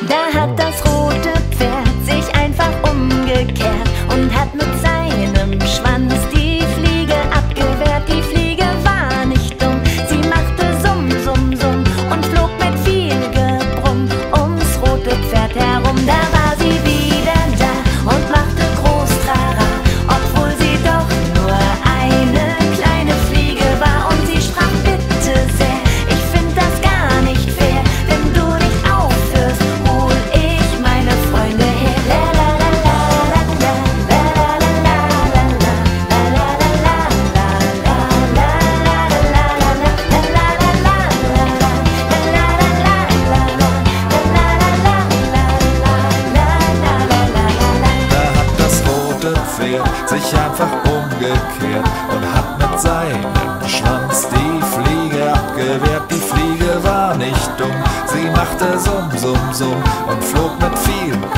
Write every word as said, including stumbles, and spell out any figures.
Da hat das rote Pferd sich einfach umgekehrt und hat mit seinem Schwanz die Fliege abgewehrt. Die Fliege war nicht dumm, sie machte summ, summ, summ und flog mit viel Gebrumm ums rote Pferd herum. Da war sie wieder da und machte groß Trara, obwohl sie doch nur eine kleine Fliege war. Und sie sprach: Bitte sehr, ich find das gar nicht fair, wenn du nicht aufhörst, hol ich meine Freunde her. La la la la la la la la la la Da hat das rote Pferd sich einfach umgekehrt und hat mit seinem Schwanz die Fliege abgewehrt. Die Fliege war nicht dumm, sie machte summ, summ, summ und flog mit viel